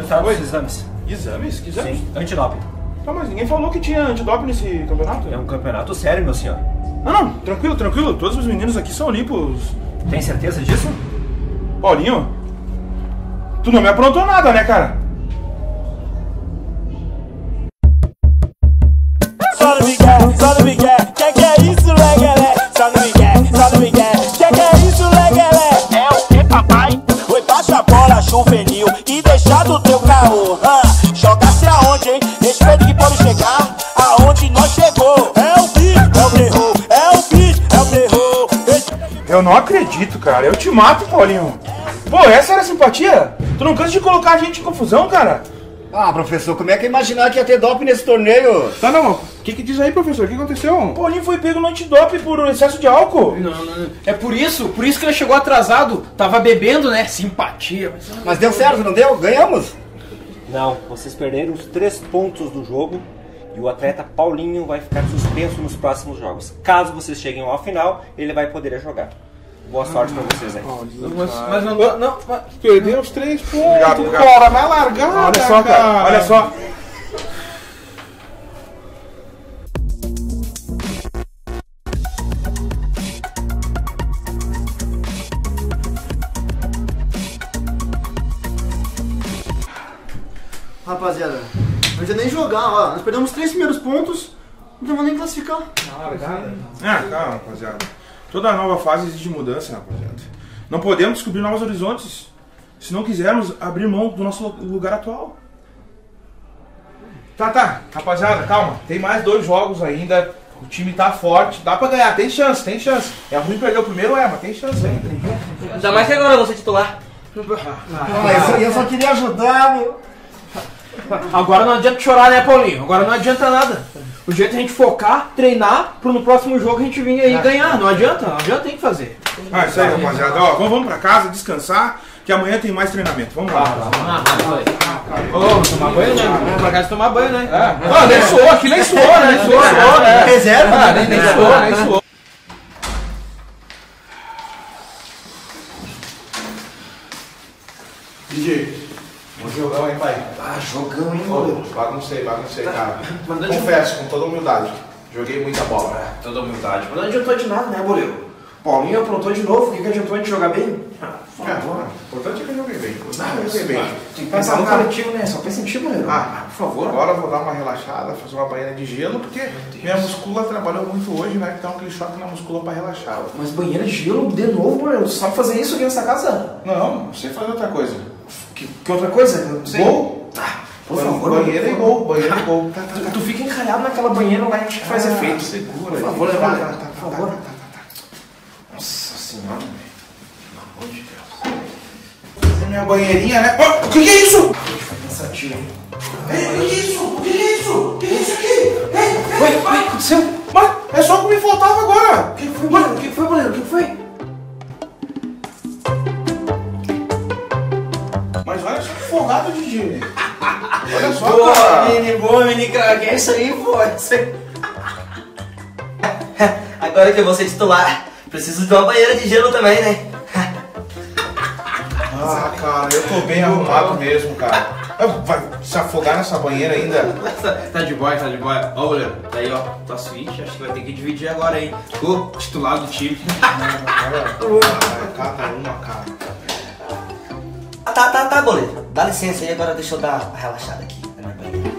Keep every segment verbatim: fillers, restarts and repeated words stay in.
resultado dos exames. Exames? Que exames? Sim, antidoping. Tá, mas ninguém falou que tinha antidoping nesse campeonato. É um campeonato sério, meu senhor. Não, não, tranquilo, tranquilo. Todos os meninos aqui são limpos. Tem certeza disso? Paulinho, tu não me aprontou nada, né, cara? Só no Miguel, só no Miguel, que que é isso, leguelé? Só no Miguel, só no Miguel, que que é isso, leguelé? É o que, papai? Foi baixa a bola juvenil e deixar do teu caô. Hã? Jogasse aonde, hein? Respeito que pode chegar aonde nós chegou. É o beat, é o terror, é o beat, é o terror. Eu não acredito, cara. Eu te mato, Paulinho. Pô, essa era a simpatia? Tu não cansa de colocar a gente em confusão, cara? Ah, professor, como é que ia imaginar que ia ter doping nesse torneio? Tá, não. O que que diz aí, professor? O que aconteceu? O Paulinho foi pego no antidoping por excesso de álcool. Não, não, não. É por isso, por isso que ele chegou atrasado. Tava bebendo, né? Simpatia. Mas, mas deu certo, não deu? Ganhamos? Não, vocês perderam os três pontos do jogo e o atleta Paulinho vai ficar suspenso nos próximos jogos. Caso vocês cheguem ao final, ele vai poder jogar. Boa sorte pra vocês aí. Mas, mas não, não, não mas... Perdeu os três pontos, obrigado, obrigado. Cara, vai largar. Olha só, cara, cara. Olha só. Rapaziada, não nem jogar, ó. Nós perdemos os três primeiros pontos, não vamos nem classificar. Ah, calma, rapaziada. Toda nova fase exige mudança, rapaziada. Não podemos descobrir novos horizontes se não quisermos abrir mão do nosso lugar atual. Tá, tá, rapaziada, calma. Tem mais dois jogos ainda. O time tá forte, dá pra ganhar, tem chance, tem chance. É ruim perder o primeiro, é, mas tem chance ainda. Ainda mais que agora eu vou ser titular. Ah, eu só queria ajudar, meu. Agora não adianta chorar, né, Paulinho? Agora não adianta nada. O jeito é a gente focar, treinar, pro no próximo jogo a gente vir aí ganhar. Não adianta, não adianta, tem que fazer. Ah, isso aí, rapaziada. Ó, vamos, vamos pra casa, descansar, que amanhã tem mais treinamento. Vamos lá. Ah, vamos tomar banho, né? Vamos pra casa tomar banho, né? É. Ah, nem suou, aqui nem suou, né? Nem suou, suou, né? Reserva, ah, nem, nem suou, nem suou. D J, bom jogão, hein, pai? Ah, jogão, hein, mano? Baguncei, baguncei, cara. Confesso, com toda humildade. Joguei muita bola. É, toda humildade. Mas não adiantou de nada, né, goleiro? Paulinho aprontou de novo. O que, que adiantou a gente jogar bem? Ah, é, o importante é que eu joguei bem. Ah, eu joguei bem. Tem que pensar no coletivo, né? Só pensa em ti, goleiro. Ah, por favor. Agora eu vou dar uma relaxada, fazer uma banheira de gelo, porque minha muscula trabalhou muito hoje, né? Então aquele choque na muscula pra relaxar. Mas banheira de gelo de novo, goleiro? Tu sabe fazer isso aqui nessa casa? Não, não sei fazer outra coisa. Que, que outra coisa? Eu não sei. Gol? Tá. Por favor, banheira e gol, banheira e gol. Tá, tá, tu, tá. tu fica encalhado naquela banheira lá, a gente faz ah, efeito. Segura. Por favor, tá, né, tá, tá, por favor. Tá, tá, tá, tá. Nossa senhora, velho. Pelo amor de Deus. Fazer minha banheirinha, né? Oh, o que, que é isso? Pensativo. Ei, o que é isso? O que é isso? O que é isso aqui? Ei, ei, Oi, o que aconteceu? Mas é só o que me faltava agora. O que foi, goleiro? O que foi, goleiro? O que foi? Mas olha só que folgado, Didi. Olha só, Boa, cara. mini, boa, mini craque. É isso aí, pô. É isso aí. Agora que eu vou ser titular, preciso de uma banheira de gelo também, né? Ah, cara, eu tô bem arrumado mesmo, cara. Vai se afogar nessa banheira ainda? Tá de boa, tá de boa. Ó, goleiro, tá aí, ó, tua suíte. Acho que vai ter que dividir agora, hein? Ficou titular do time. Cada uma, cara. Ah, tá, tá, tá, goleiro. Dá licença aí, agora deixa eu dar uma relaxada aqui na minha banheira.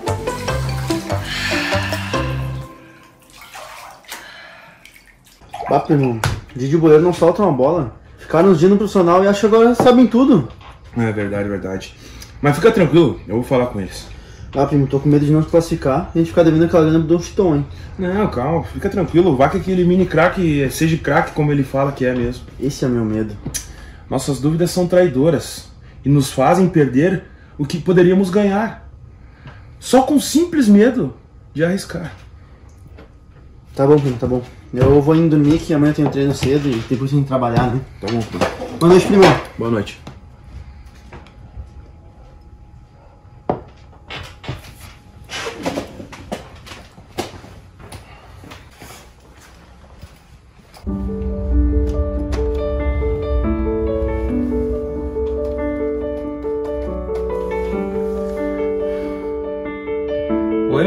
Bah, primo, Didi e o Boleiro não soltam uma bola. Ficaram uns dias no profissional e acham que agora sabem tudo. É verdade, verdade. Mas fica tranquilo, eu vou falar com eles. Ah, primo, tô com medo de não se classificar e a gente ficar devendo aquela grana do Chiton, hein? Não, calma, fica tranquilo. Vá que aquele mini craque seja craque como ele fala que é mesmo. Esse é meu medo. Nossas dúvidas são traidoras e nos fazem perder o que poderíamos ganhar. Só com simples medo de arriscar. Tá bom, primo, tá bom. Eu vou indo dormir que amanhã eu tenho treino cedo e depois tem que trabalhar, né? Tá bom, primo. Boa noite, primo. Boa noite.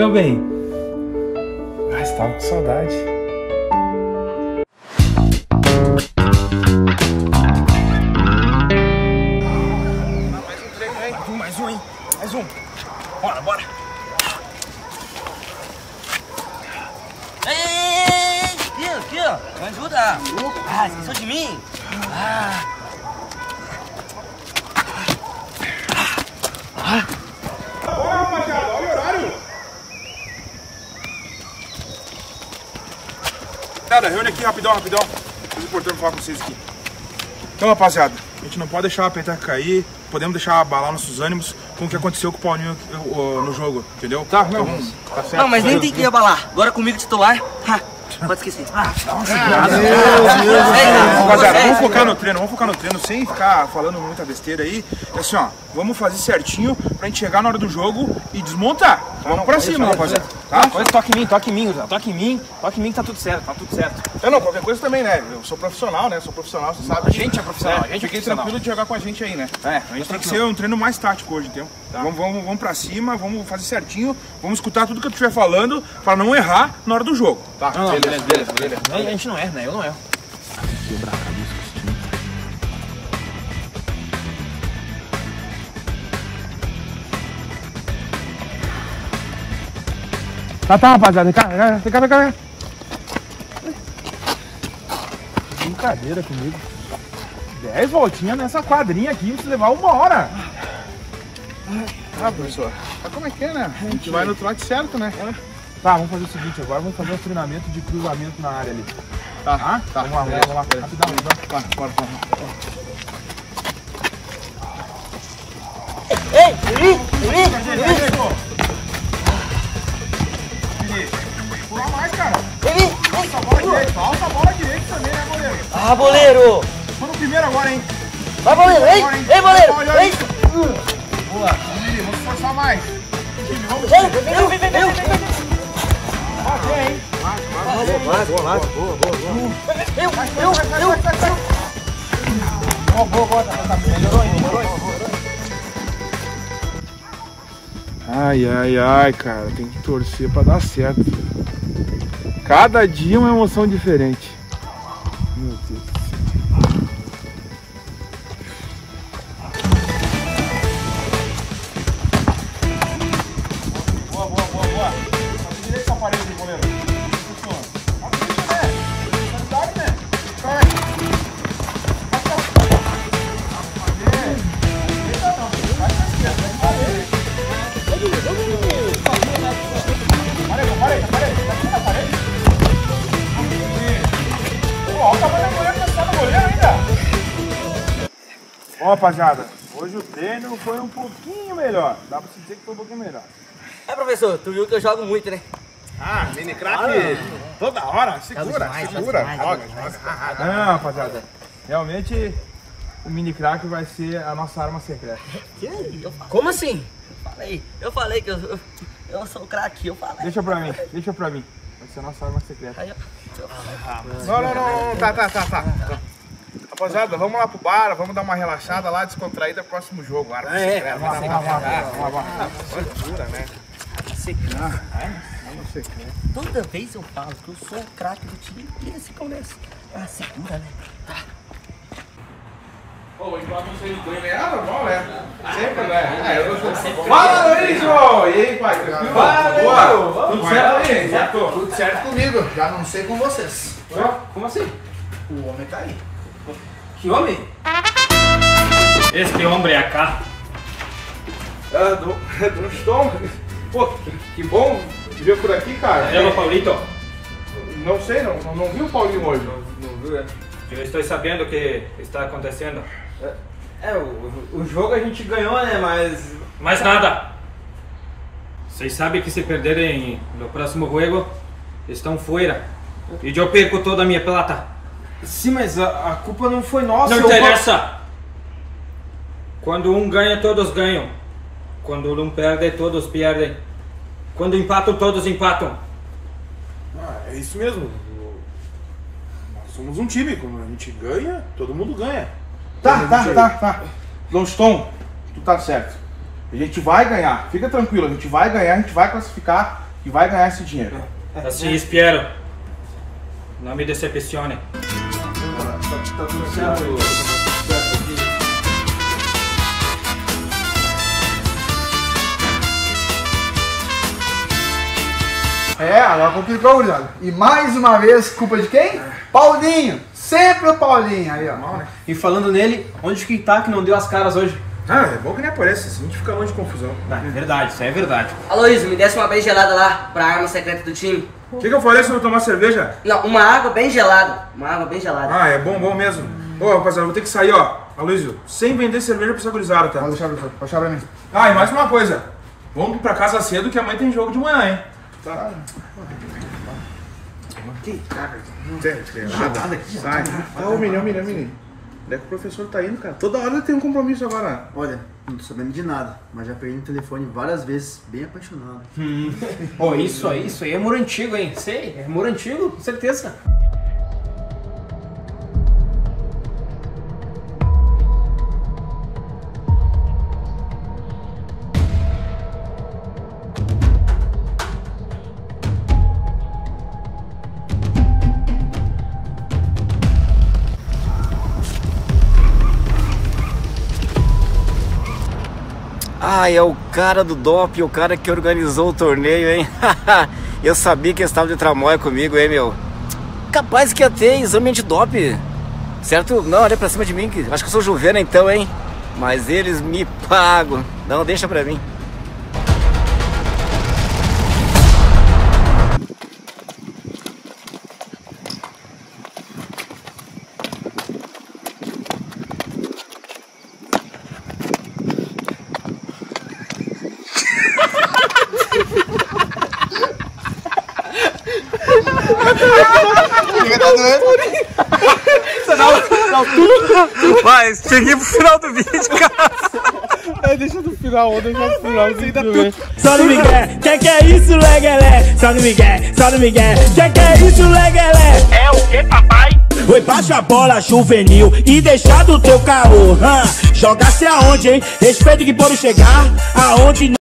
meu bem? Ah, você tava com saudade. Mais um treino, hein? Mais um, hein? Mais um. Bora, bora. Ei, ei, ei, ei, aqui, aqui, ó. Me ajuda. Ah, esqueceu de mim? Ah. Bora, rapaziada, olha o horário. Rapaziada, reúne aqui rapidão, rapidão. Coisa importante falar com vocês aqui. Então, rapaziada, a gente não pode deixar a peteca cair, podemos deixar abalar nossos ânimos com o que aconteceu com o Paulinho uh, no jogo, entendeu? Tá, não, então, tá certo. Não, mas nem tem que abalar. Agora comigo titular. Ha, pode esquecer. Ah, rapaziada, vamos focar no treino, vamos focar no treino sem ficar falando muita besteira aí. É assim, ó, vamos fazer certinho pra gente chegar na hora do jogo e desmontar. Vamos pra cima, rapaziada. Tá? Coisa, toque em mim, toque em mim, Zé. Toque em mim, toque em mim que tá tudo certo, tá tudo certo. Eu não, qualquer coisa também, né? Eu sou profissional, né? Sou profissional, você sabe. A gente é profissional, É, a gente é fiquei profissional. tranquilo de jogar com a gente aí, né? É, A gente tem que ser um treino mais tático hoje, entendeu? Tá. Vamos, vamos, vamos pra cima, vamos fazer certinho, vamos escutar tudo que eu estiver falando pra não errar na hora do jogo. Tá, Não, não, beleza, beleza, beleza. A gente não erra, né? Eu não erro. Tá, tá, rapaziada, vem cá, vem cá, vem cá, vem cá. Brincadeira comigo. Dez voltinhas nessa quadrinha aqui, precisa levar uma hora. Ah, professor, mas como é que é, né? A gente vai no trote certo, né? Tá, vamos fazer o seguinte, agora vamos fazer um treinamento de cruzamento na área ali. Tá, tá, tá. Vamos lá, vamos lá, vamos lá. Rapidão, rapidão. Bora, bora, bora. ei, ei, ei, Pula mais, cara. ei, Alça a bola direita, alça a bola direita também, né, goleiro? Ah, boleiro. Tô no primeiro agora, hein? Vai, boleiro. Ei, ei, boleiro. Ei. Boa, vamos, vamos forçar mais. Vamos, Vem, vem, vem, vem, vem, vem, vem. bater, hein? Boa, boa, boa, boa. Eu, eu, eu, eu. Boa, boa, boa, tá, tá, melhorou, hein, melhorou, hein? Ai, ai, ai, cara, tem que torcer pra dar certo. Cada dia uma emoção diferente. Meu Deus do céu. Boa, boa, boa, boa. Faça direito essa parede, goleiro. Faça direito, né? Verdade, né? Vai. Parede, parede, parede. Tá na parede? Pô, olha o tamanho da goleira que tá no goleiro ainda. Bom, rapaziada, hoje o treino foi um pouquinho melhor. Dá pra se dizer que foi um pouquinho melhor. É, professor, tu viu que eu jogo muito, né? Ah, mini crack toda hora. Segura, segura. Joga, joga. Não, rapaziada, realmente o mini crack vai ser a nossa arma secreta. Como assim? Falei, eu falei que eu, eu, eu sou craque, eu falei. Deixa pra mim, deixa pra mim. Vai ser a nossa arma secreta. Aí, ó. Não, não, não, não, tá, tá, tá, tá. Rapaziada, vamos lá pro bar, vamos dar uma relaxada lá, descontraída pro próximo jogo. Arma secreta. Vamos lá, vamos lá, vamos lá, vamos lá. Segura, né? Secreta. Arma secreta. Toda vez eu falo que eu sou o craque do time e esse começa. Ah, segura, né? Tá. Pô, enquanto vocês ganham, é normal, né? Sempre, né? É, eu sou sempre. Fala, Luiz! E aí, pai? Fala, boa! Tudo certo aí? Certo? Tudo certo comigo, já não sei com vocês. Como assim? O homem tá aí. Que homem? Este homem acá. Ah, do, do estômago. Pô, que, que bom te ver por aqui, cara. É o Paulito. Não sei, não, não, não vi o Paulinho hoje. Não viu, é? Eu estou sabendo o que está acontecendo. É, o, o jogo a gente ganhou, né? Mas. Mais nada. Vocês sabem que se perderem no próximo jogo, estão fora. E eu perco toda a minha plata. Sim, mas a, a culpa não foi nossa. Não eu- interessa. Quando um ganha, todos ganham. Quando um perde, todos perdem. Quando empatam, todos empatam. Ah, é isso mesmo. Nós somos um time, quando a gente ganha, todo mundo ganha. Tá, tá, tá, tá. Lonston, tu tá certo. A gente vai ganhar, fica tranquilo, a gente vai ganhar, a gente vai classificar. e vai ganhar esse dinheiro. Assim espero. Não me decepcione. Tá tudo certo. É, agora complicou, gurizada. E mais uma vez, culpa de quem? Paulinho! Sempre o Paulinho aí, ó. E falando nele, onde que tá que não deu as caras hoje? Ah, é bom que nem aparece, assim a gente fica longe de confusão. Não, é verdade, isso aí é verdade. Aloysio, me desce uma bem gelada lá, pra arma secreta do time. O que, que eu falei se eu não tomar cerveja? Não, uma água bem gelada. Uma água bem gelada. Ah, é bom, bom mesmo. Ô, rapaziada, vou ter que sair, ó. Aloysio, sem vender cerveja pra essa gurizada, tá? Pode deixar, pode deixar pra mim. Ah, e mais uma coisa. Vamos pra casa cedo que amanhã tem jogo de manhã, hein? Tá. Que cara, não tem nada aqui. Sai. Ah, o menino, o menino, o menino. Onde é que o professor tá indo, cara? Toda hora tem um compromisso agora. Olha, não tô sabendo de nada, mas já peguei no telefone várias vezes, bem apaixonado. Hum. Pô, isso aí, isso aí é muro antigo, hein? Sei, é muro antigo, com certeza. Ah, é o cara do doping, o cara que organizou o torneio, hein? Eu sabia que eles estavam de tramóia comigo, hein, meu? Capaz que ia ter exame antidoping, certo? Não, olha pra cima de mim, que acho que eu sou Juvena então, hein? Mas eles me pagam. Não, deixa pra mim. Mas cheguei pro final do vídeo, cara. É, deixa no final, vou deixar no final. Só no Miguel, que que é isso, leguelé? Só no Miguel, só no Miguel, que que é isso, leguelé? É o que, papai? Oi, baixa a bola juvenil e deixa do teu caô. Hã? Jogasse aonde, hein? Respeito que pode chegar aonde